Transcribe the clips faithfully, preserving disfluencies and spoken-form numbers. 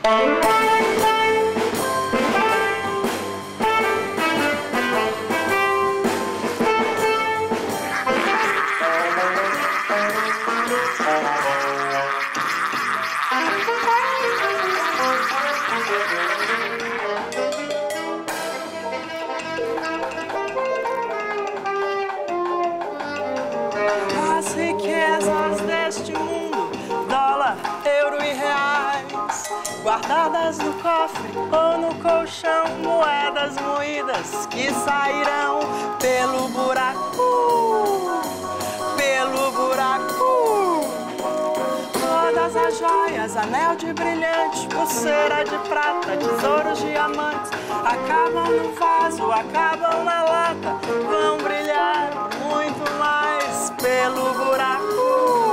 As riquezas deste mundo, dólar, euro e reais, guardadas no cofre ou no colchão, moedas moídas que sairão pelo buraco, pelo buraco. Todas as joias, anel de brilhante, pulseira de prata, tesouros, diamantes, acabam no vaso, acabam na lata, vão brilhar muito mais pelo buraco,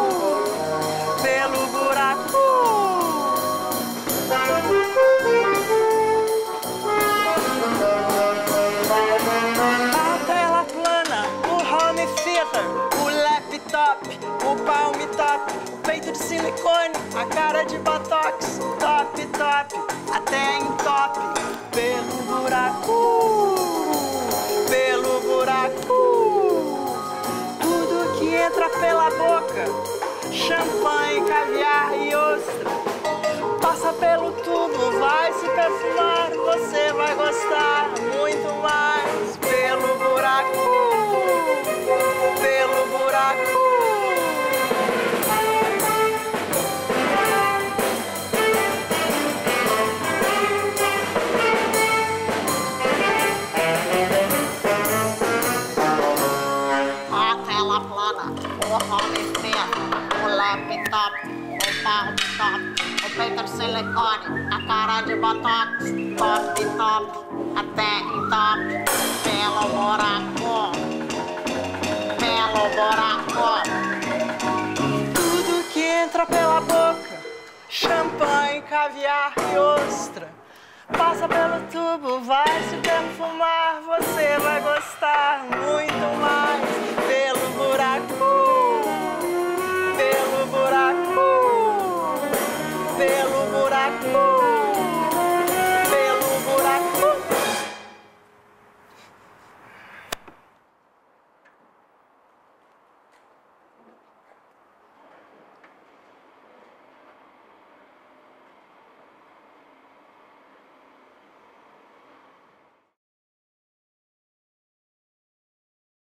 pelo buraco. A tela plana, o home theater, o laptop, o palm top, o peito de silicone, a cara de botox, top, top, até em top, pelo buraco, pelo buraco. Tudo que entra pela boca, champanhe, caviar e ostra, passa pelo tubo, vai se perfumar, você vai gostar muito mais pelo buraco, pelo buraco. A tela plana, o home theater, o laptop, o palm top, o peito de silicone, a cara de botox, top, top, até em top, pelo buraco, pelo buraco. Tudo que entra pela boca, champanhe, caviar e ostra, passa pelo tubo, vai se perfumar, você vai gostar